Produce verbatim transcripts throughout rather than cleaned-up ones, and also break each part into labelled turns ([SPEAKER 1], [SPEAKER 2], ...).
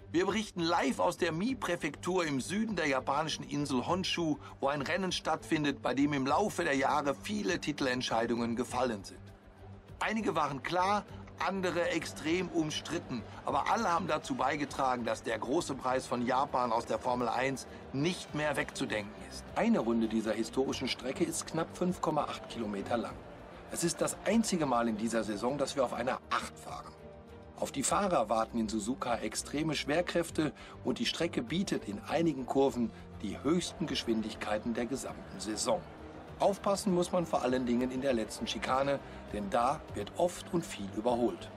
[SPEAKER 1] Wir berichten live aus der Mie-Präfektur im Süden der japanischen Insel Honshu, wo ein Rennen stattfindet, bei dem im Laufe der Jahre viele Titelentscheidungen gefallen sind. Einige waren klar, andere extrem umstritten, aber alle haben dazu beigetragen, dass der große Preis von Japan aus der Formel eins nicht mehr wegzudenken ist. Eine Runde dieser historischen Strecke ist knapp fünf Komma acht Kilometer lang. Es ist das einzige Mal in dieser Saison, dass wir auf einer acht fahren. Auf die Fahrer warten in Suzuka extreme Schwerkräfte und die Strecke bietet in einigen Kurven die höchsten Geschwindigkeiten der gesamten Saison. Aufpassen muss man vor allen Dingen in der letzten Schikane, denn da wird oft und viel überholt.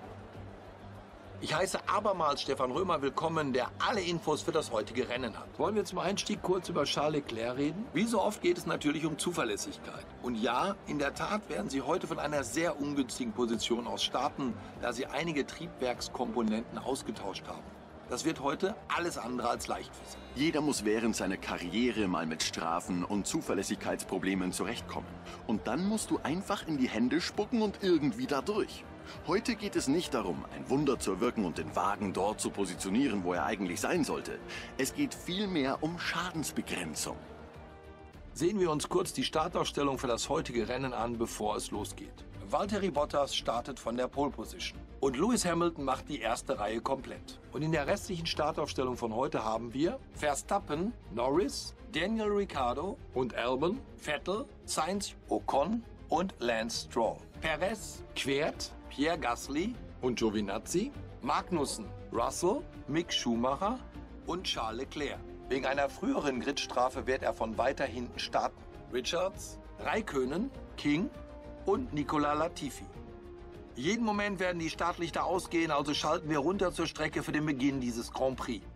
[SPEAKER 1] Ich heiße abermals Stefan Römer willkommen, der alle Infos für das heutige Rennen hat. Wollen wir zum Einstieg kurz über Charles Leclerc reden? Wie so oft geht es natürlich um Zuverlässigkeit. Und ja, in der Tat werden Sie heute von einer sehr ungünstigen Position aus starten, da Sie einige Triebwerkskomponenten ausgetauscht haben. Das wird heute alles andere als leicht für Sie.
[SPEAKER 2] Jeder muss während seiner Karriere mal mit Strafen und Zuverlässigkeitsproblemen zurechtkommen. Und dann musst du einfach in die Hände spucken und irgendwie da durch. Heute geht es nicht darum, ein Wunder zu wirken und den Wagen dort zu positionieren, wo er eigentlich sein sollte. Es geht vielmehr um Schadensbegrenzung.
[SPEAKER 1] Sehen wir uns kurz die Startaufstellung für das heutige Rennen an, bevor es losgeht. Valtteri Bottas startet von der Pole Position. Und Lewis Hamilton macht die erste Reihe komplett. Und in der restlichen Startaufstellung von heute haben wir Verstappen, Norris, Daniel Ricciardo und Albon, Vettel, Sainz, Ocon und Lance Stroll. Perez, Kvyat, Pierre Gasly und Giovinazzi, Magnussen, Russell, Mick Schumacher und Charles Leclerc. Wegen einer früheren Gridstrafe wird er von weiter hinten starten. Richards, Räikkönen, King und Nicolas Latifi. Jeden Moment werden die Startlichter ausgehen, also schalten wir runter zur Strecke für den Beginn dieses Grand Prix.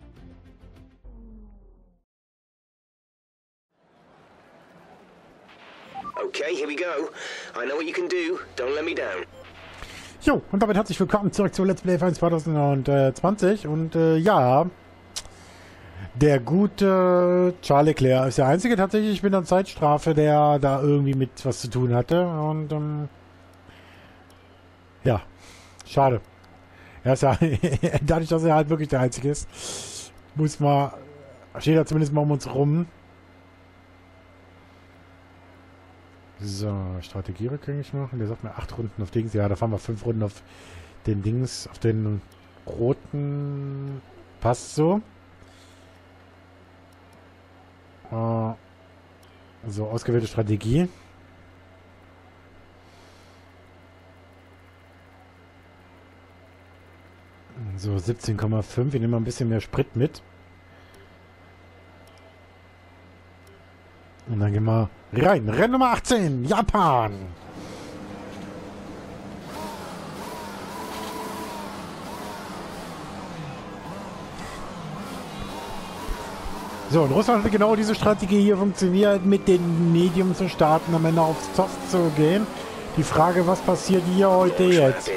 [SPEAKER 3] Okay, here we go. I know what you can do. Don't let me down.
[SPEAKER 4] Jo, und damit herzlich willkommen zurück zu Let's Play F eins zwanzig zwanzig. Und äh, ja, der gute Charles Leclerc ist der einzige tatsächlich mit einer Zeitstrafe, der da irgendwie mit was zu tun hatte. Und ähm, ja, schade. Er ist ja, dadurch, dass er halt wirklich der einzige ist, muss man, steht er zumindest mal um uns rum. So, Strategie rückgängig machen. Der sagt mir acht Runden auf Dings. Ja, da fahren wir fünf Runden auf den Dings, auf den roten. Passt so. Uh, so, ausgewählte Strategie. So, siebzehn Komma fünf. Wir nehmen mal ein bisschen mehr Sprit mit. Und dann gehen wir rein. Rennen Nummer achtzehn. Japan. So, in Russland hat genau diese Strategie hier funktioniert, mit den Medium zu starten, am Ende aufs Soft zu gehen. Die Frage, was passiert hier heute jetzt?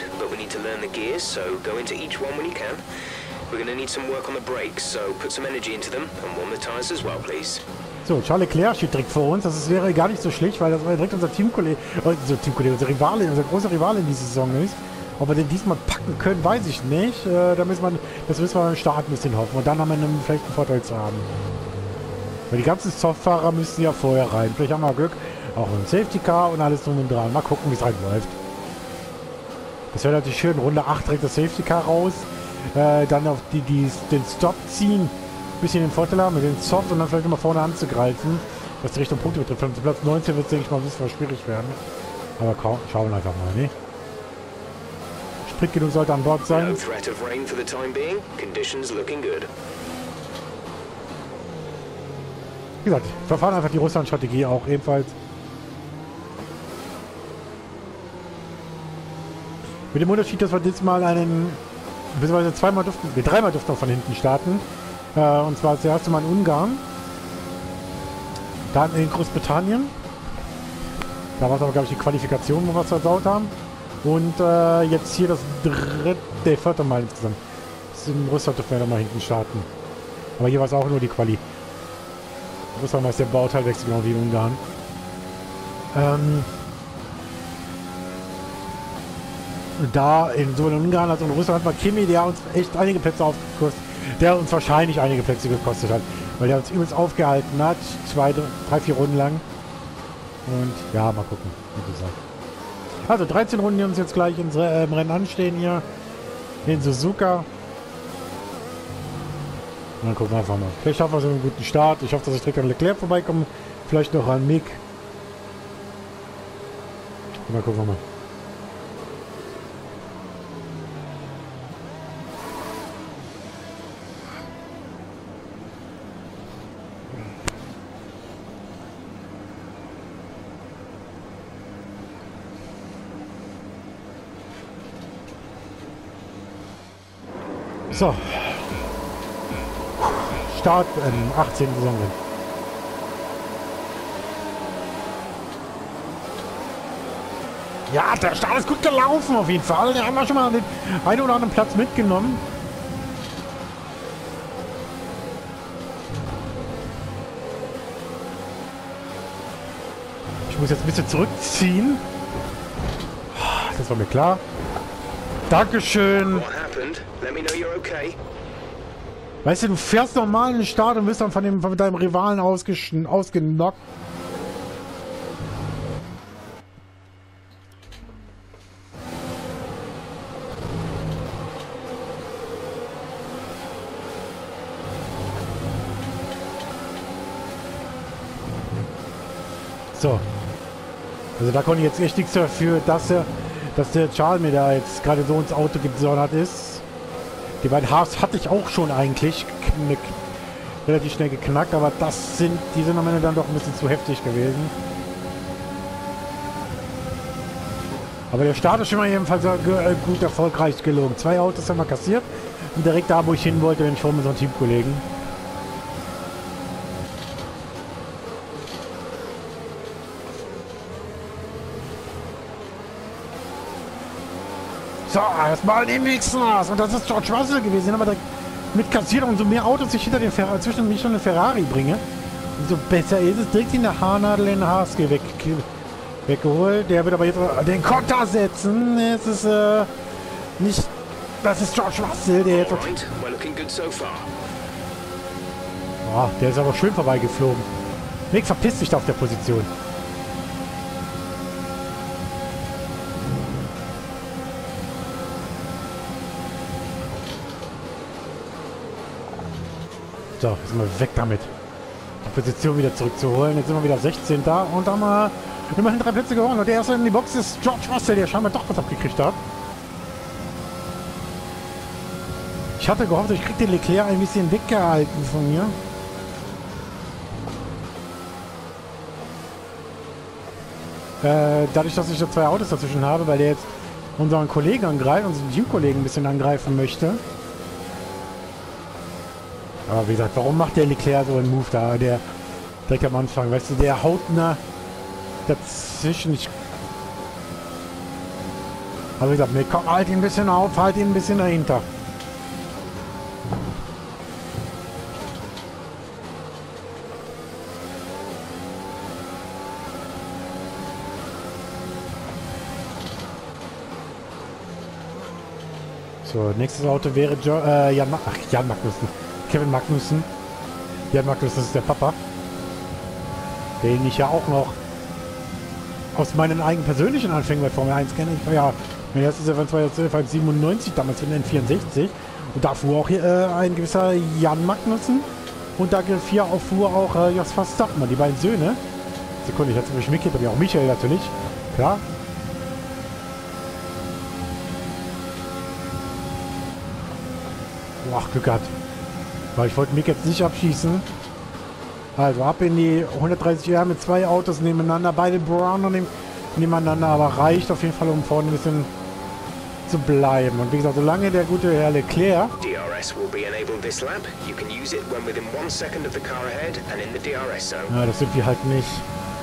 [SPEAKER 4] So, Charles Leclerc steht direkt vor uns. Das wäre gar nicht so schlecht, weil das war direkt unser Teamkollege, unser Teamkollege, unser Rivale, unser großer Rivale in dieser Saison ist. Ob wir den diesmal packen können, weiß ich nicht. Äh, da müssen wir, das müssen wir beim Start ein bisschen hoffen. Und dann haben wir einen, vielleicht einen Vorteil zu haben. Weil die ganzen Softfahrer müssen ja vorher rein. Vielleicht haben wir Glück. Auch mit dem Safety Car und alles drum und dran. Mal gucken, wie es reinläuft. Das wäre natürlich schön. Runde acht direkt das Safety Car raus. Äh, dann auf die, die, den Stop ziehen. Ein bisschen den Vorteil haben mit den Soft und dann vielleicht nochmal vorne anzugreifen. Was die Richtung Punkte betrifft. Auf Platz neunzehn wird es, denke ich mal, ein bisschen schwierig werden. Aber kaum, schauen wir einfach mal, ne? Sprit genug sollte an Bord sein.
[SPEAKER 3] No threat of rain for the time being. Conditions looking good.
[SPEAKER 4] Wie gesagt, wir verfahren einfach die Russland-Strategie auch ebenfalls. Mit dem Unterschied, dass wir diesmal einen, beziehungsweise zweimal durften, wir dreimal durften wir von hinten starten. Äh, und zwar das erste Mal in Ungarn. Dann in Großbritannien. Da war es aber, glaube ich, die Qualifikation, wo wir es versaut haben. Und äh, jetzt hier das dritte, vierte Mal insgesamt. Das ist in Russland dürfen wir nochmal hinten starten. Aber hier war es auch nur die Quali. Russland ist der Bauteilwechsel, genau wie in Ungarn. Ähm da in so einem Ungarn als in Russland hat man Kimi, der uns echt einige Plätze aufgekostet, der uns wahrscheinlich einige Plätze gekostet hat, weil der uns übelst aufgehalten hat, zwei, drei, vier Runden lang. Und ja, mal gucken, wie gesagt. Also dreizehn Runden, die uns jetzt gleich ins äh, Rennen anstehen hier in Suzuka. Und dann gucken wir einfach mal. Vielleicht schaffen wir so einen guten Start. Ich hoffe, dass ich direkt an Leclerc vorbeikomme. Vielleicht noch an Mick. Und dann gucken wir mal. So. Start im achtzehnten Saisonrennen. Ja, der Start ist gut gelaufen auf jeden Fall. Da haben wir schon mal den einen oder anderen Platz mitgenommen. Ich muss jetzt ein bisschen zurückziehen. Das war mir klar. Dankeschön. Weißt du, du fährst normal in den Start und wirst dann von, dem, von deinem Rivalen ausgenockt. So. Also da konnte ich jetzt echt nichts dafür, dass er, dass der Charles mir da jetzt gerade so ins Auto gedonnert ist. Die beiden Haars hatte ich auch schon eigentlich knick, relativ schnell geknackt, aber das sind, die sind am Ende dann doch ein bisschen zu heftig gewesen. Aber der Start ist schon mal jedenfalls gut erfolgreich gelungen. Zwei Autos haben wir kassiert und direkt da, wo ich hin wollte, bin ich vor mit unserem Teamkollegen. So, erstmal den nächsten Haas. Und das ist George Russell gewesen, aber mit kassiert, umso mehr Autos ich hinter den Fer zwischen mich und den Ferrari bringe, umso besser ist es. Direkt in der Haarnadel in den Haas weg, weggeholt. Der wird aber jetzt den Konter setzen. Es ist äh, nicht. Das ist George Russell, der jetzt. Oh, der ist aber schön vorbeigeflogen. Nick, verpiss dich da auf der Position. So, jetzt sind wir weg damit. Die Position wieder zurückzuholen. Jetzt sind wir wieder sechzehn da und haben wir immerhin drei Plätze gewonnen. Und der erste in die Box ist George Russell, der scheinbar doch was abgekriegt hat. Ich hatte gehofft, ich kriege den Leclerc ein bisschen weggehalten von mir. Äh, dadurch, dass ich da zwei Autos dazwischen habe, weil der jetzt unseren Kollegen angreift, unseren Teamkollegen ein bisschen angreifen möchte. Aber wie gesagt, warum macht der Leclerc so einen Move da? Der direkt am Anfang, weißt du, der haut na dazwischen. Ich aber wie gesagt, mir kommt halt ihn ein bisschen auf, halt ihn ein bisschen dahinter. So, nächstes Auto wäre jo äh, Jan, Ach, Jan Magnussen. Kevin Magnussen. Jan Magnussen, das ist der Papa. Den ich ja auch noch aus meinen eigenen persönlichen Anfängen bei Formel eins kenne. Ich war ja, mein erstes Jahr war siebenundneunzig, damals in N vierundsechzig. Und da fuhr auch hier, äh, ein gewisser Jan Magnussen. Und da vier auch fuhr auch äh, Jos Verstappen, die beiden Söhne. Sekunde, ich hatte mich mitgekriegt, aber ja auch Michael natürlich. Klar. Boah, Glück gehabt. Weil ich wollte mich jetzt nicht abschießen. Also ab in die hundertdreißig Jahre mit zwei Autos nebeneinander. Beide Brown und nebeneinander. Aber reicht auf jeden Fall, um vorne ein bisschen zu bleiben. Und wie gesagt, solange der gute Herr Leclerc...
[SPEAKER 3] D R S will be enabled this lap. You can use it when within one second of the car ahead and in the D R S zone.
[SPEAKER 4] Ja, das sind wir halt nicht.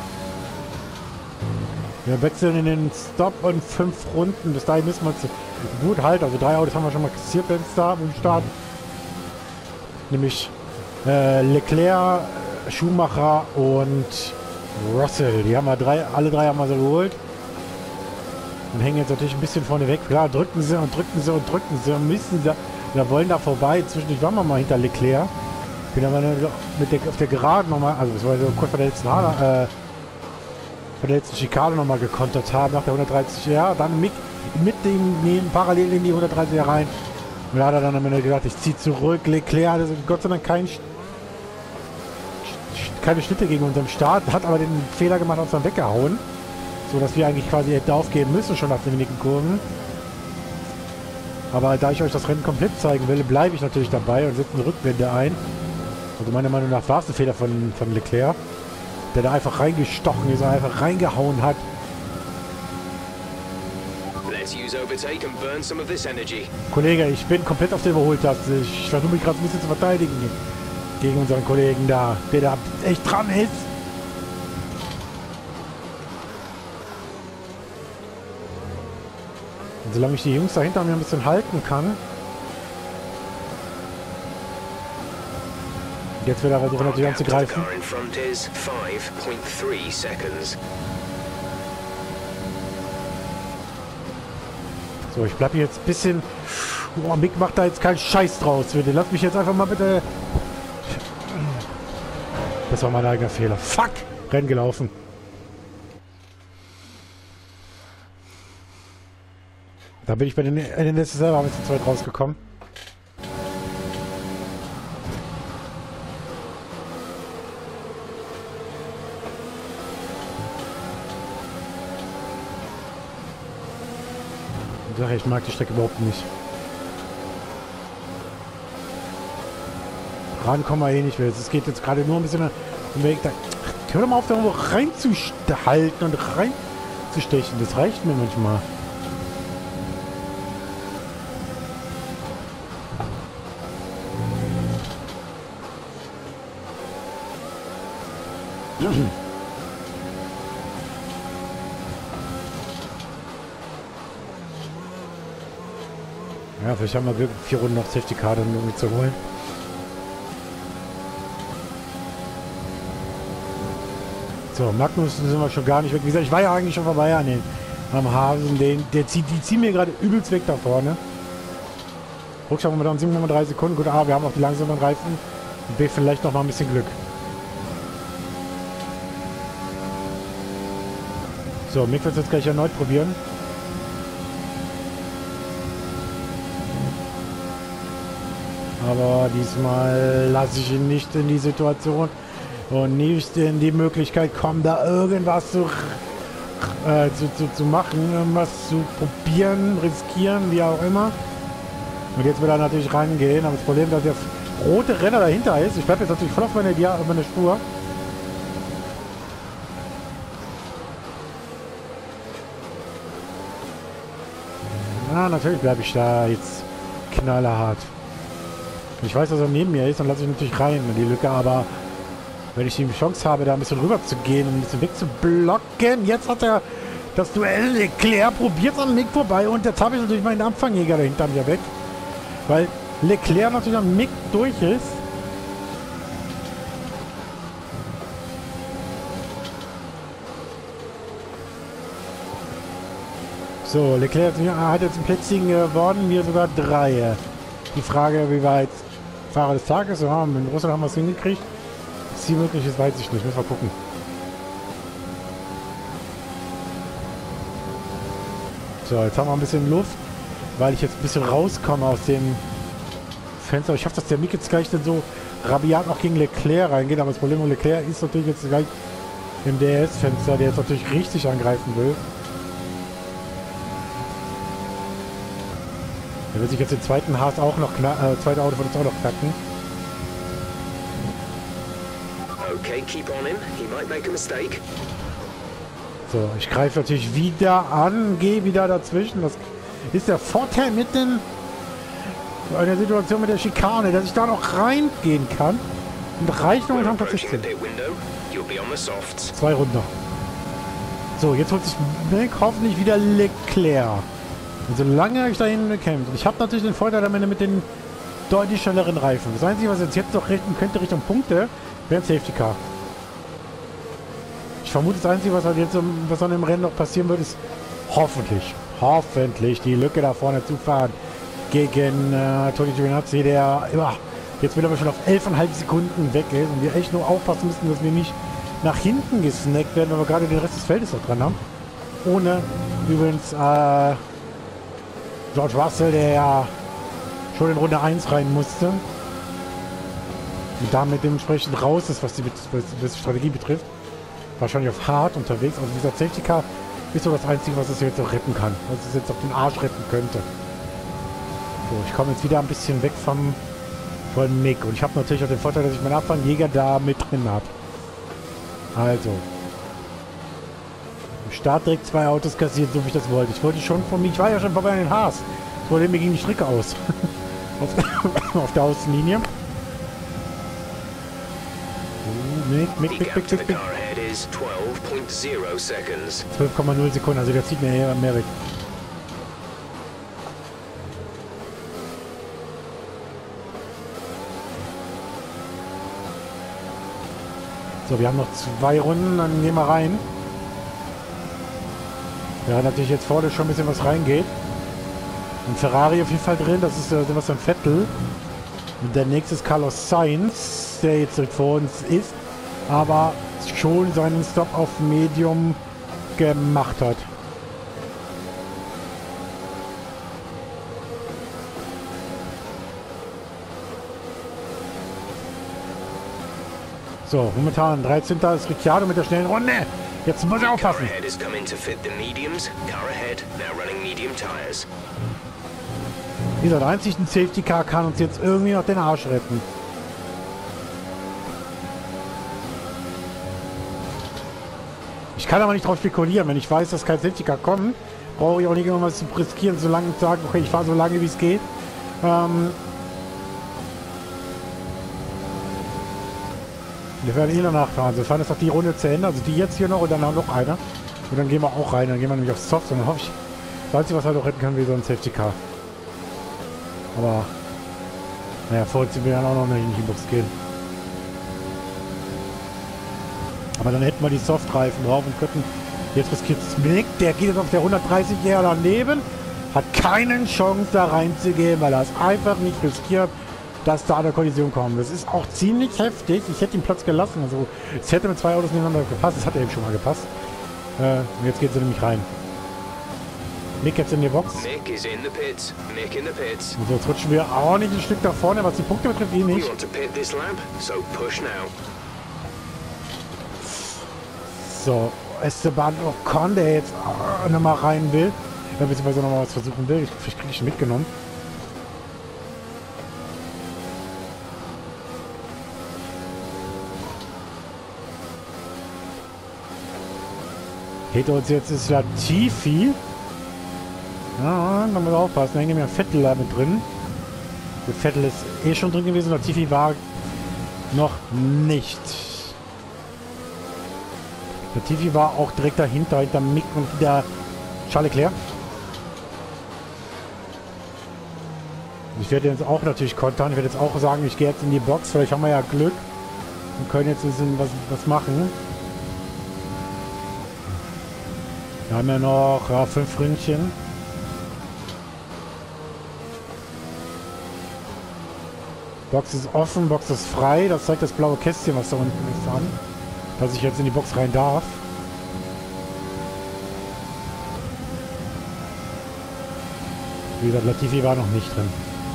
[SPEAKER 4] Wir wechseln in den Stop und fünf Runden. Bis dahin müssen wir uns gut halten. Also drei Autos haben wir schon mal kassiert beim Start. Im Start. Nämlich äh, Leclerc, Schumacher und Russell. Die haben wir drei, alle drei haben wir so geholt. Und hängen jetzt natürlich ein bisschen vorne weg. Klar, drücken sie und drücken sie und drücken sie und müssen sie. Wir wollen da vorbei. Zwischendurch waren wir mal hinter Leclerc. Bin aber mit der, auf der Geraden nochmal, also das war so kurz vor der letzten Hader, äh, vor der letzten Schikane nochmal gekontert haben, nach der hundertdreißig R. Dann mit, mit dem neben, parallel in die hundertdreißig R rein. Und da hat er dann am Ende gesagt, ich ziehe zurück. Leclerc hatte Gott sei Dank kein, keine Schnitte gegen unseren Start, hat aber den Fehler gemacht und uns dann weggehauen. So dass wir eigentlich quasi hätten aufgeben müssen, schon nach den wenigen Kurven. Aber da ich euch das Rennen komplett zeigen will, bleibe ich natürlich dabei und setze eine Rückwende ein. Also meiner Meinung nach war es ein Fehler von, von Leclerc, der da einfach reingestochen ist, einfach reingehauen hat. Kollege, ich bin komplett auf der Überholtaste. Ich versuche mich gerade ein bisschen zu verteidigen gegen unseren Kollegen da, der da echt dran ist. Und solange ich die Jungs da hinter mir ein bisschen halten kann. Jetzt wird er versuchen, natürlich anzugreifen. So, ich bleibe jetzt ein bisschen... Oh, Mick macht da jetzt keinen Scheiß draus, bitte. Lass mich jetzt einfach mal bitte... Das war mein eigener Fehler. Fuck! Rennen gelaufen. Da bin ich bei den N S selber mit zu zweit rausgekommen. Ich mag die Strecke überhaupt nicht. Rankommen wir eh nicht mehr. Es geht jetzt gerade nur ein bisschen um Weg. Da, hör doch mal auf, da irgendwo reinzuhalten und reinzustechen. Das reicht mir manchmal. Ja, vielleicht haben wir Glück, vier Runden noch Safety Car dann irgendwie zu holen. So, Magnus sind wir schon gar nicht weg. Wie gesagt, ich war ja eigentlich schon vorbei an den am Hasen. Den, der zieht, die ziehen mir gerade übelst weg da vorne. Rückschau momentan sieben Komma drei Sekunden. Gut, A, wir haben auch die langsamen Reifen. Und B, vielleicht noch mal ein bisschen Glück. So, Mick wird es jetzt gleich erneut probieren. Aber diesmal lasse ich ihn nicht in die Situation und nicht in die Möglichkeit kommen, da irgendwas zu, äh, zu, zu, zu machen, irgendwas zu probieren, riskieren, wie auch immer. Und jetzt will er natürlich reingehen, aber das Problem ist, dass der rote Renner dahinter ist. Ich bleibe jetzt natürlich voll auf meine, auf meine Spur. Na, natürlich bleibe ich da jetzt knallhart. Ich weiß, dass er neben mir ist, dann lasse ich natürlich rein in die Lücke, aber wenn ich die Chance habe, da ein bisschen rüber zu gehen und ein bisschen wegzublocken, jetzt hat er das Duell Leclerc probiert an Mick vorbei und jetzt habe ich natürlich meinen Abfangjäger dahinter mir weg, weil Leclerc natürlich an Mick durch ist. So, Leclerc hat jetzt ein Plätzchen geworden, wir sogar drei. Die Frage, wie weit Fahrer des Tages, ja, in Russland haben wir es hingekriegt. Was hier möglich ist, weiß ich nicht. Müssen wir gucken. So, jetzt haben wir ein bisschen Luft, weil ich jetzt ein bisschen rauskomme aus dem Fenster. Ich hoffe, dass der Mick jetzt gleich dann so rabiat noch gegen Leclerc reingeht. Aber das Problem mit Leclerc ist natürlich jetzt gleich im D R S-Fenster, der jetzt natürlich richtig angreifen will. Der wird sich jetzt den zweiten Haas auch noch knacken, äh, zweite Auto wird uns auch noch knacken.
[SPEAKER 3] Okay, keep on him. He might make a mistake.
[SPEAKER 4] So, ich greife natürlich wieder an, gehe wieder dazwischen. Das ist der Vorteil mit den in der Situation mit der Schikane, dass ich da noch reingehen kann. Und reicht noch in Platz sechzehn. Zwei Runden noch. So, jetzt holt sich Mick hoffentlich wieder Leclerc. Und solange ich da hinten bekämpft. Ich habe natürlich den Vorteil am Ende mit den deutlich schnelleren Reifen. Das Einzige, was jetzt jetzt noch richten könnte Richtung Punkte, wäre ein Safety Car. Ich vermute, das Einzige, was halt jetzt was dann im Rennen noch passieren wird, ist hoffentlich, hoffentlich die Lücke da vorne zu fahren gegen äh, Tony Giovinazzi, der ja, jetzt mittlerweile schon auf elf Komma fünf Sekunden weg ist und wir echt nur aufpassen müssen, dass wir nicht nach hinten gesnackt werden, weil wir gerade den Rest des Feldes noch dran haben. Ohne übrigens äh, George Russell, der ja schon in Runde eins rein musste und damit dementsprechend raus ist, was die, was die Strategie betrifft. Wahrscheinlich auf hart unterwegs. Also dieser Safety Car ist so das Einzige, was es jetzt noch retten kann. Was es jetzt auf den Arsch retten könnte. So, ich komme jetzt wieder ein bisschen weg vom von Mick. Und ich habe natürlich auch den Vorteil, dass ich meinen Abfangjäger da mit drin habe. Also. Im Start direkt zwei Autos kassiert, so wie ich das wollte. Ich wollte schon von mir, ich war ja schon vorbei an den Haas. Ich wollte mir gegen die Strecke aus. auf, auf der Außenlinie. Oh, Mick, Mick, Mick, Mick, Mick, Mick. zwölf Komma null Sekunden, also der zieht mir eher mehr weg. So, wir haben noch zwei Runden, dann gehen wir rein. Ja, natürlich jetzt vorne schon ein bisschen was reingeht. Ein Ferrari auf jeden Fall drin, das ist äh, Sebastian Vettel. Und der nächste ist Carlos Sainz, der jetzt direkt vor uns ist, aber schon seinen Stop auf Medium gemacht hat. So, momentan dreizehnter ist Ricciardo mit der schnellen Runde. Jetzt muss er aufpassen. Wie gesagt, einzig ein Safety Car kann uns jetzt irgendwie noch den Arsch retten. Ich kann aber nicht drauf spekulieren. Wenn ich weiß, dass kein Safety Car kommt, brauche ich auch nicht immer was zu riskieren, solange ich sage, okay, ich fahre so lange wie es geht. Ähm Wir werden eh noch nachfahren. Wir fahren jetzt noch die Runde zu Ende. Also die jetzt hier noch und dann noch einer. Und dann gehen wir auch rein. Dann gehen wir nämlich aufs Soft. Und dann hoffe ich, das Einzige, was halt auch retten kann, wie so ein Safety Car. Aber, naja, vor uns sind wir dann auch noch nicht in die Box gehen. Aber dann hätten wir die Softreifen drauf und könnten. Jetzt riskiert es Mick. Der geht jetzt auf der hundertdreißig eher daneben. Hat keine Chance da reinzugehen, weil er es einfach nicht riskiert, dass da eine Kollision kommt. Das ist auch ziemlich heftig. Ich hätte den Platz gelassen. Also es hätte mit zwei Autos nebeneinander gepasst. Es hat eben schon mal gepasst. Äh, und jetzt geht sie nämlich rein. Mick jetzt in die Box.
[SPEAKER 3] Mick is in the pits. Mick in the pits.
[SPEAKER 4] Und so, jetzt rutschen wir auch nicht ein Stück da vorne, was die Punkte betrifft, eh nicht.
[SPEAKER 3] You want to pit this lap, so push now.
[SPEAKER 4] So, Esteban Ocon, der jetzt äh, nochmal rein will. Ja, beziehungsweise nochmal was versuchen will. Ich, vielleicht kriege ich ihn mitgenommen. Hinter uns jetzt ist Latifi. Ja, da muss man aufpassen. Da hängen wir Vettel da mit drin. Der Vettel ist eh schon drin gewesen. Latifi war noch nicht. Latifi war auch direkt dahinter, hinter Mick und der Charles Leclerc. Ich werde jetzt auch natürlich kontern. Ich werde jetzt auch sagen, ich gehe jetzt in die Box. Vielleicht haben wir ja Glück und können jetzt ein bisschen was, was machen. Wir haben ja noch ja, fünf Ründchen. Box ist offen, Box ist frei. Das zeigt das blaue Kästchen, was da unten ist, an. Dass ich jetzt in die Box rein darf. Wie gesagt, Latifi war noch nicht drin.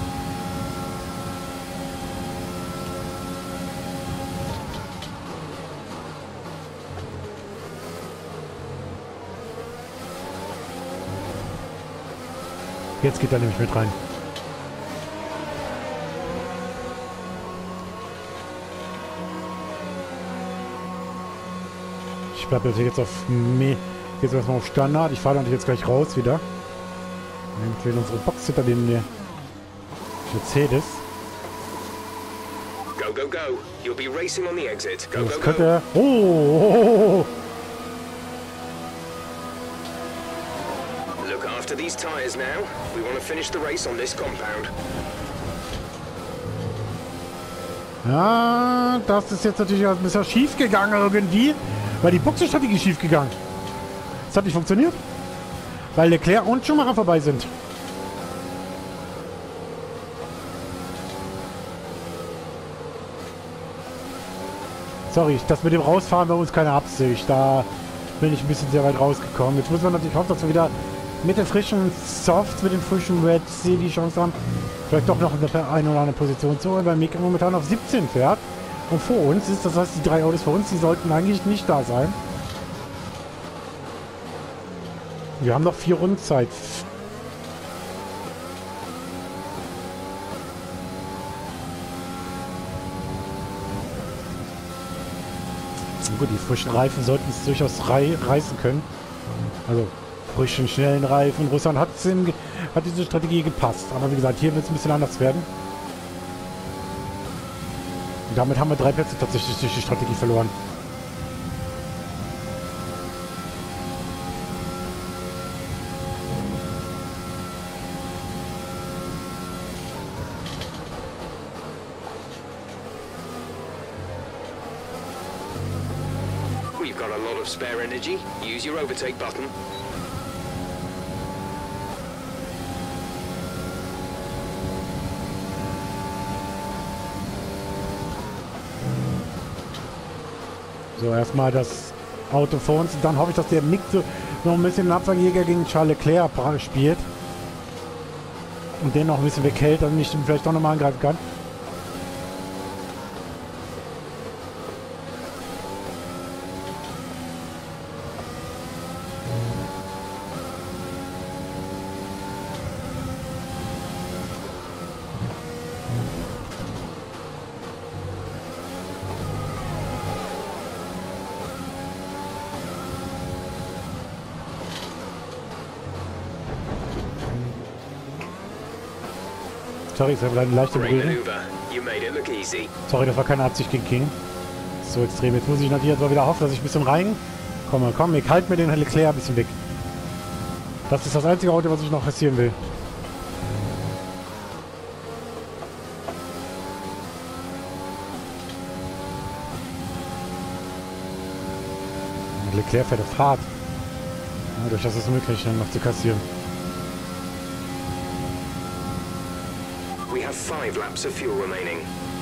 [SPEAKER 4] Jetzt geht er nämlich mit rein. Ich bleibe jetzt auf Me jetzt erstmal auf Standard. Ich fahre natürlich jetzt gleich raus wieder. Damit wir in unsere Box hinter dem Mercedes.
[SPEAKER 3] Go, go, go. You'll be racing on the exit. Go,
[SPEAKER 4] Das
[SPEAKER 3] go,
[SPEAKER 4] könnte.
[SPEAKER 3] go.
[SPEAKER 4] Oh, oh, oh!
[SPEAKER 3] Look after these tires now. We want to finish the race on this compound.
[SPEAKER 4] Ja, das ist jetzt natürlich ein bisschen schief gegangen irgendwie. Weil die Boxenstrategie schief gegangen. Das hat nicht funktioniert. Weil Leclerc und Schumacher vorbei sind. Sorry, das mit dem Rausfahren bei uns keine Absicht. Da bin ich ein bisschen sehr weit rausgekommen. Jetzt muss man natürlich hoffen, dass wir wieder mit den frischen Softs, mit den frischen Reds die Chance haben, vielleicht doch noch eine oder andere Position zu holen, weil Mick momentan auf siebzehn fährt. Und vor uns ist, das heißt, die drei Autos vor uns, die sollten eigentlich nicht da sein. Wir haben noch vier Runden Zeit. Gut, die frischen Reifen sollten es durchaus rei reißen können. Also frischen, schnellen Reifen. Russland hat, hat diese Strategie gepasst. Aber wie gesagt, hier wird es ein bisschen anders werden. Und damit haben wir drei Plätze tatsächlich durch die Strategie verloren.
[SPEAKER 3] We've got a lot of spare energy. Use your overtake button.
[SPEAKER 4] So, erstmal das Auto vor uns. Und dann hoffe ich, dass der Mick so noch ein bisschen den Abfangjäger gegen Charles Leclerc spielt. Und den noch ein bisschen weghält, dann nicht vielleicht doch nochmal angreifen kann. Sorry, es war eine leichte Berührung. Sorry, das war keine Absicht gegen King. So extrem. Jetzt muss ich natürlich jetzt mal wieder hoffen, dass ich ein bisschen reinkomme. Komm, ich halte mir den Leclerc ein bisschen weg. Das ist das einzige Auto, was ich noch passieren will. Leclerc fährt auf hart. Dadurch, dass es möglich ist, noch zu kassieren.
[SPEAKER 3] We have five laps of fuel remaining.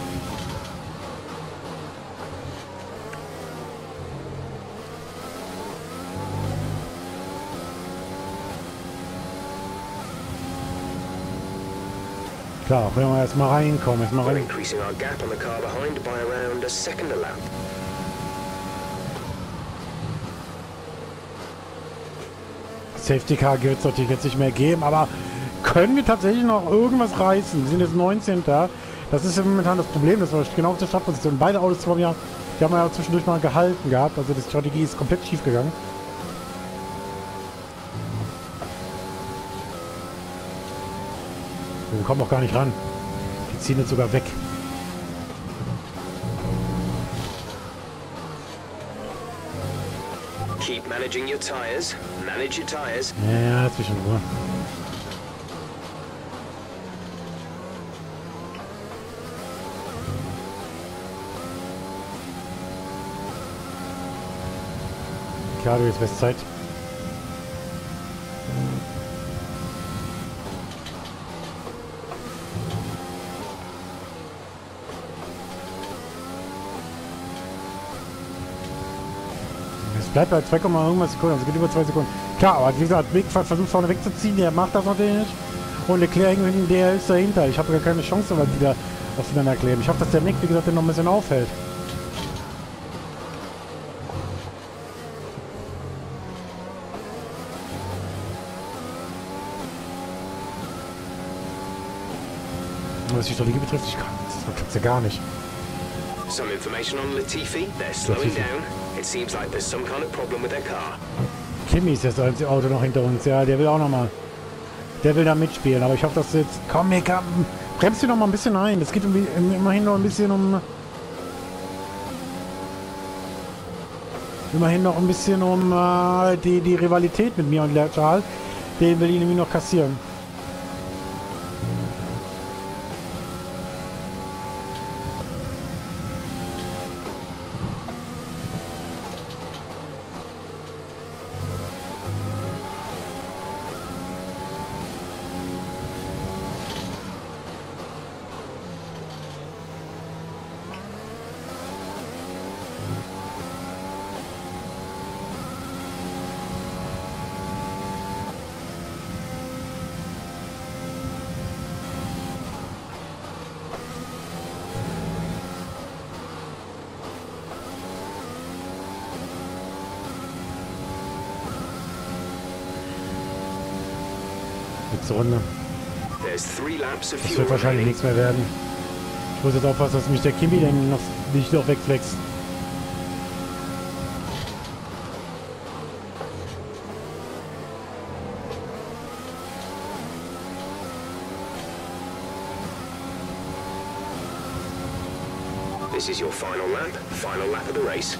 [SPEAKER 4] Klar, wenn wir erstmal reinkommen, erstmal
[SPEAKER 3] We're
[SPEAKER 4] rein.
[SPEAKER 3] increasing our gap on the car behind by around a second a lap.
[SPEAKER 4] Safety Car wird es natürlich jetzt nicht mehr geben, aber können wir tatsächlich noch irgendwas reißen? Wir sind jetzt neunzehnter Das ist ja momentan das Problem, dass wir genau auf der Startposition. Beide Autos haben ja, die haben ja zwischendurch mal gehalten gehabt. Also die Strategie ist komplett schief gegangen. Wir kommen auch gar nicht ran. Die ziehen jetzt sogar weg.
[SPEAKER 3] Keep managing your tires. Manage your tires.
[SPEAKER 4] Ja, zwischen Ruhe. Klar, du jetzt Westzeit. Es bleibt bei zwei, irgendwas Sekunden, also geht über zwei Sekunden. Klar, aber wie gesagt, Mick versucht vorne wegzuziehen, der macht das natürlich nicht. Und Leclerc, der ist dahinter. Ich habe gar keine Chance, weil wieder aufeinander kleben. Ich hoffe, dass der Mick, wie gesagt, den noch ein bisschen aufhält. Was die Strategie betrifft, ich kann das klappt ja gar nicht.
[SPEAKER 3] Some information on Latifi. They're slowing down. It seems like there's some kind of problem with their car.
[SPEAKER 4] Kimi ist das einzige Auto noch hinter uns. Ja, der will auch noch mal. Der will da mitspielen. Aber ich hoffe, dass jetzt... Komm, Mick, bremst dich noch mal ein bisschen ein. Das geht um, immerhin noch ein bisschen um... Immerhin noch ein bisschen um äh, die, die Rivalität mit mir und Charles. Den will ich nämlich noch kassieren. letzte Runde.
[SPEAKER 3] There's three laps of
[SPEAKER 4] Das
[SPEAKER 3] fuel
[SPEAKER 4] wird wahrscheinlich
[SPEAKER 3] remaining.
[SPEAKER 4] nichts mehr werden. Ich muss jetzt aufpassen, dass mich der Kimi dann noch nicht noch wegflext.
[SPEAKER 3] This is your final lap, final lap of the race.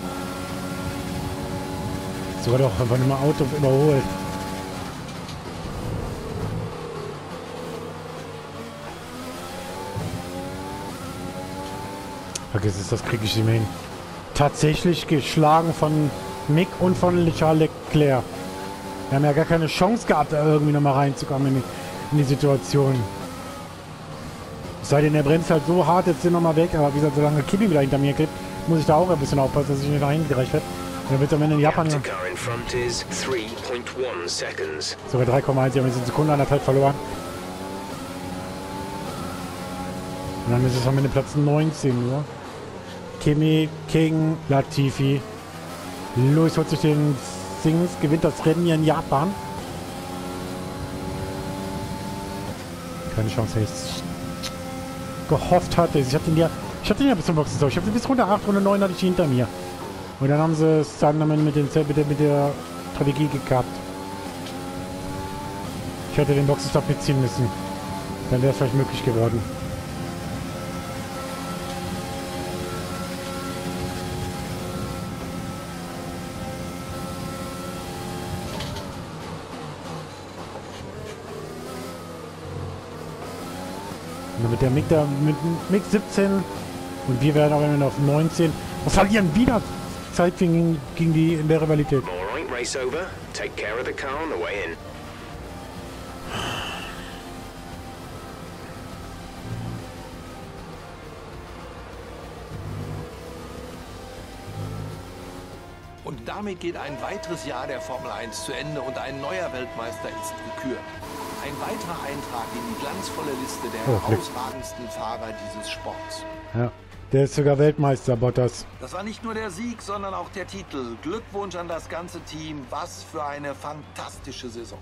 [SPEAKER 4] Sogar doch von einem Auto überholt. Vergiss es, das kriege ich nicht mehr hin. Tatsächlich geschlagen von Mick und von Charles Leclerc. Wir haben ja gar keine Chance gehabt, da irgendwie nochmal reinzukommen in die, in die Situation. Es sei denn, er bremst halt so hart jetzt sind nochmal weg, aber wie gesagt, solange Kimi wieder hinter mir klebt, muss ich da auch ein bisschen aufpassen, dass ich nicht dahin gereicht werde. Dann wird es am Ende in Japan
[SPEAKER 3] The car in front is three point one seconds.
[SPEAKER 4] sogar drei Komma eins, die haben jetzt eine Sekunde anderthalb verloren. Und dann ist es am Ende Platz neunzehn nur. Kimi, King, Latifi. Lewis holt sich den Sings, gewinnt das Rennen hier in Japan. Keine Chance, wenn ich gehofft hatte. Ich hatte ihn ja, ich hatte ihn ja bis zum Boxenstopp. Ich habe bis Runde acht, Runde neun hatte ich ihn hinter mir. Und dann haben sie es dann mit, den, mit, der, mit der Strategie gekappt. Ich hätte den Boxenstopp mitziehen müssen. Dann wäre es vielleicht möglich geworden. Und mit der Mick da, mit Mick siebzehn und wir werden auch immer auf neunzehn und verlieren wieder Zeit gegen, gegen die in der Rivalität.
[SPEAKER 3] All right, race over. Take care of the car on the way in.
[SPEAKER 1] Und damit geht ein weiteres Jahr der Formel eins zu Ende und ein neuer Weltmeister ist gekürt. Ein weiterer Eintrag in die glanzvolle Liste der
[SPEAKER 4] Oh, Glück.
[SPEAKER 1] herausragendsten Fahrer dieses Sports.
[SPEAKER 4] Ja, der ist sogar Weltmeister, Bottas.
[SPEAKER 1] Das war nicht nur der Sieg, sondern auch der Titel. Glückwunsch an das ganze Team. Was für eine fantastische Saison.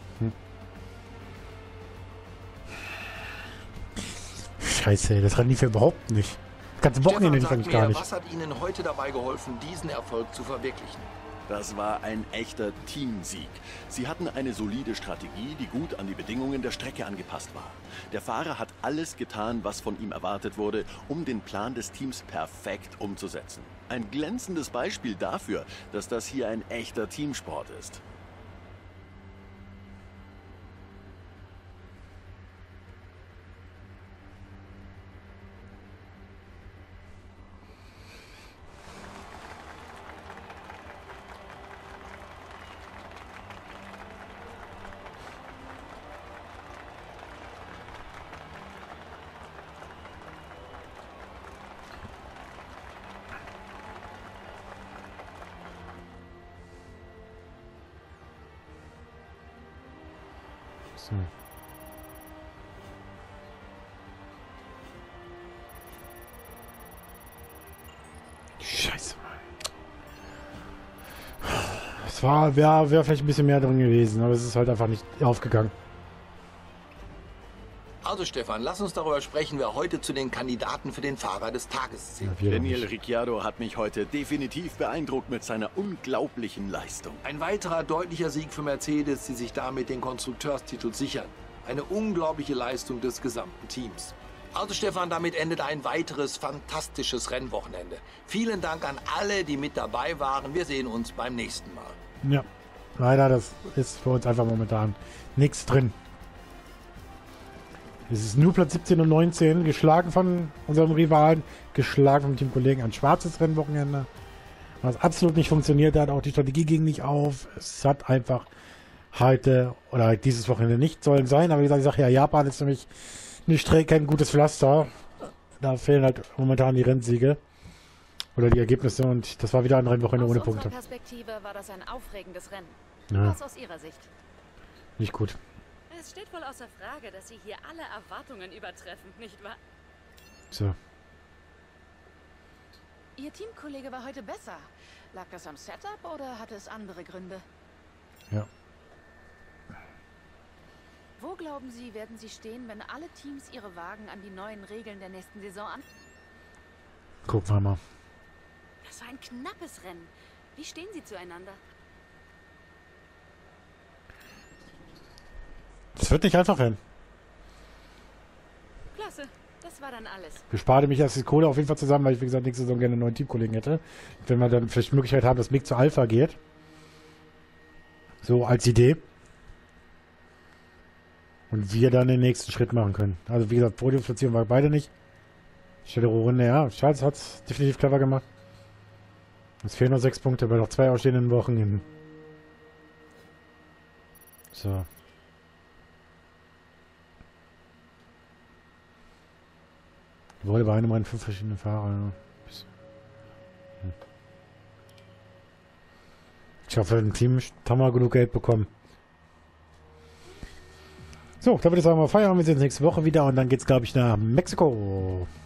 [SPEAKER 4] Scheiße, das lief ja überhaupt nicht. Das ganze Wochenende lief
[SPEAKER 1] Stefan,
[SPEAKER 4] eigentlich
[SPEAKER 1] sag
[SPEAKER 4] gar
[SPEAKER 1] mir,
[SPEAKER 4] nicht.
[SPEAKER 1] was hat Ihnen heute dabei geholfen, diesen Erfolg zu verwirklichen?
[SPEAKER 2] Das war ein echter Teamsieg. Sie hatten eine solide Strategie, die gut an die Bedingungen der Strecke angepasst war. Der Fahrer hat alles getan, was von ihm erwartet wurde, um den Plan des Teams perfekt umzusetzen. Ein glänzendes Beispiel dafür, dass das hier ein echter Teamsport ist.
[SPEAKER 4] So. Scheiße, Mann. Es war, wäre wär vielleicht ein bisschen mehr drin gewesen, aber es ist halt einfach nicht aufgegangen.
[SPEAKER 1] Also Stefan, lass uns darüber sprechen, wer heute zu den Kandidaten für den Fahrer des Tages zählt.
[SPEAKER 4] Ja, wir
[SPEAKER 2] Daniel
[SPEAKER 4] nicht.
[SPEAKER 2] Ricciardo hat mich heute definitiv beeindruckt mit seiner unglaublichen Leistung.
[SPEAKER 1] Ein weiterer deutlicher Sieg für Mercedes, die sich damit den Konstrukteurstitel sichern. Eine unglaubliche Leistung des gesamten Teams. Also Stefan, damit endet ein weiteres fantastisches Rennwochenende. Vielen Dank an alle, die mit dabei waren. Wir sehen uns beim nächsten Mal.
[SPEAKER 4] Ja, leider, das ist für uns einfach momentan nichts drin. Es ist nur Platz siebzehn und neunzehn, geschlagen von unserem Rivalen, geschlagen vom Teamkollegen. Ein schwarzes Rennwochenende, was absolut nicht funktioniert hat. Auch die Strategie ging nicht auf. Es hat einfach heute oder dieses Wochenende nicht sollen sein. Aber wie gesagt, ich sage ja, Japan ist nämlich eine Strecke, kein gutes Pflaster. Da fehlen halt momentan die Rennsiege oder die Ergebnisse. Und das war wieder ein Rennwochenende ohne
[SPEAKER 5] Aus
[SPEAKER 4] Punkte.
[SPEAKER 5] unserer Perspektive war das ein aufregendes Rennen.
[SPEAKER 4] Ja.
[SPEAKER 5] Was aus Ihrer Sicht?
[SPEAKER 4] Nicht gut.
[SPEAKER 5] Es steht wohl außer Frage, dass Sie hier alle Erwartungen übertreffen, nicht wahr?
[SPEAKER 4] So.
[SPEAKER 5] Ihr Teamkollege war heute besser. Lag das am Setup oder hatte es andere Gründe?
[SPEAKER 4] Ja.
[SPEAKER 5] Wo glauben Sie, werden Sie stehen, wenn alle Teams ihre Wagen an die neuen Regeln der nächsten Saison an...
[SPEAKER 4] Gucken wir mal.
[SPEAKER 5] Das war ein knappes Rennen. Wie stehen Sie zueinander?
[SPEAKER 4] Das wird nicht einfach werden.
[SPEAKER 5] Klasse. Das war dann alles.
[SPEAKER 4] Ich spare mich erst die Kohle auf jeden Fall zusammen, weil ich, wie gesagt, nächste Saison gerne einen neuen Teamkollegen hätte. Wenn wir dann vielleicht die Möglichkeit haben, dass Mick zu Alpha geht. So als Idee. Und wir dann den nächsten Schritt machen können. Also wie gesagt, Podiumsplatzierung war beide nicht. Schnelle Runde, ja. Charles hat es definitiv clever gemacht. Es fehlen noch sechs Punkte bei noch zwei ausstehenden Wochen. So. Wurde bei einem Rennen fünf verschiedene Fahrer. Ja. Hm. Ich hoffe, im Team haben wir genug Geld bekommen. So, da würde ich sagen, wir feiern. Wir sehen uns nächste Woche wieder und dann geht's, glaube ich, nach Mexiko.